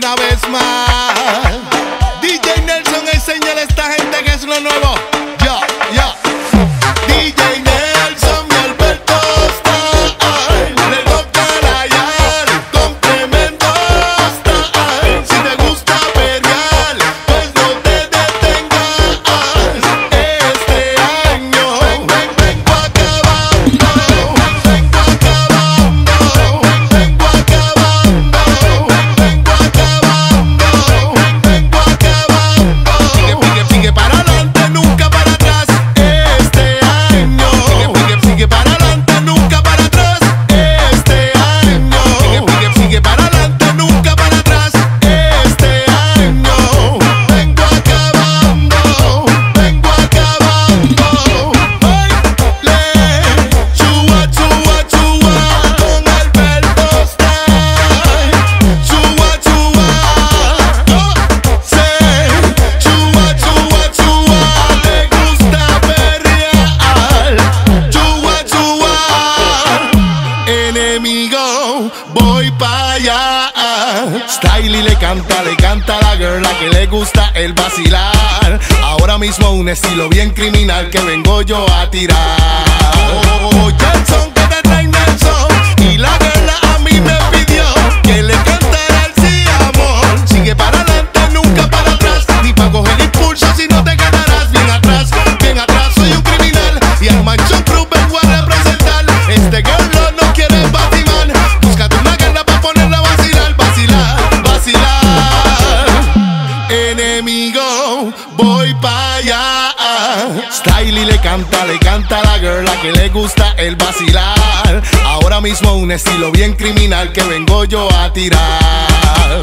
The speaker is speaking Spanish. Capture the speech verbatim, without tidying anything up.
una vez más. D J Nelson, enséñale a esta gente que es lo nuevo. Yo, yo. D J Nelson y Alberto Style, le toca rayar con tremendo style. Si te gusta pelear, pues no te detengas. Este año ven, vengo acabando, vengo acabando, vengo acabando, vengo acabando, vengo acabando. Sigue, sigue, sigue para adelante, nunca para atrás. Este año sigue, sigue, sigue para adelante, nunca para atrás. Este año sigue, sigue, sigue para adelante, nunca para atrás. Este año vengo acabando, vengo acabando. Baile, chua, chua, chua, con Alberto Style. Chua, chua, oh, sé, chua, chua, chua, le gusta perrear. Chua, chua, enemigo, voy pa' allá. Style le canta, le canta a la girl a que le gusta el vacilar. Ahora mismo un estilo bien criminal que vengo yo a tirar. Oh, Jackson, que te trae Nelson, y la girl a mí me pidió que le cantara el sí, amor. Sigue para adelante, nunca para atrás, ni pa' coger impulso si no te quedarás. Bien atrás, bien atrás, soy un criminal y al Mansion Crew vengo a representar. Este girl no, no quiere Batman, búscate una guerra pa' ponerla a vacilar, vacilar, vacilar. Enemigo, voy pa' allá. Style le canta, le canta a la girl a que le gusta el vacilar. Ahora mismo un estilo bien criminal que vengo yo a tirar.